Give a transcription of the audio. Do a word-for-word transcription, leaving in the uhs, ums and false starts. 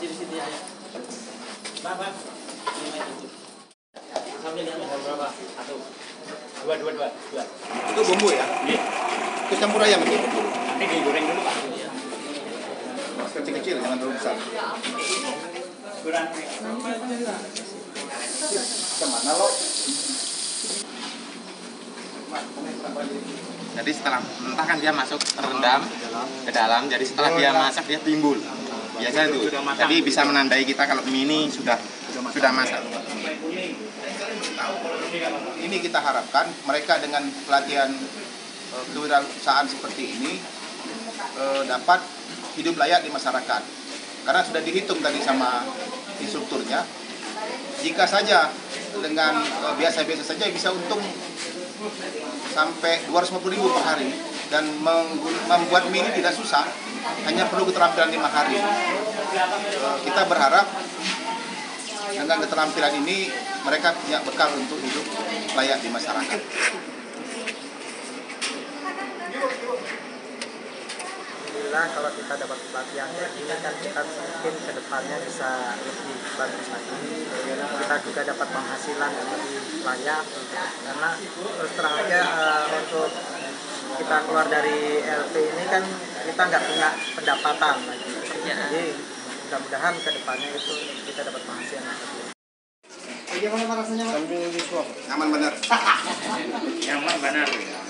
kasih di sini ya. Bang, bang. Ini main itu. Sambil lihat berapa? Satu. Dua, dua, dua, dua. Itu bumbu ya? Iya. Itu campur ayam itu bumbu. Nanti digoreng dulu Pak. Iya. Kecil-kecil, jangan terlalu besar. Kurang. Kemana lo? Jadi setelah mentah kan dia masuk terendam ke dalam. Jadi setelah dia masak dia timbul. Biasa itu. Jadi bisa menandai kita kalau mie ini sudah sudah masak. Ini kita harapkan mereka dengan pelatihan e, kewirausahaan seperti ini e, dapat hidup layak di masyarakat. Karena sudah dihitung tadi sama instrukturnya. Jika saja dengan e, biasa-biasa saja bisa untung sampai dua ratus lima puluh ribu per hari, dan membuat mie ini tidak susah, hanya perlu keterampilan lima hari. Kita berharap dengan keterampilan ini mereka punya bekal untuk hidup layak di masyarakat. Alhamdulillah kalau kita dapat pelatihan kayak gini kan kita mungkin ke depannya bisa lebih bagus lagi. Kita juga dapat penghasilan yang lebih layak, karena terus terang aja uh, untuk kita keluar dari L P ini kan kita nggak punya pendapatan lagi. Jadi mudah-mudahan ke depannya itu kita dapat penghasilan yang lebih. Bagaimana rasanya? Sambil disuap. Aman benar. Nyaman benar.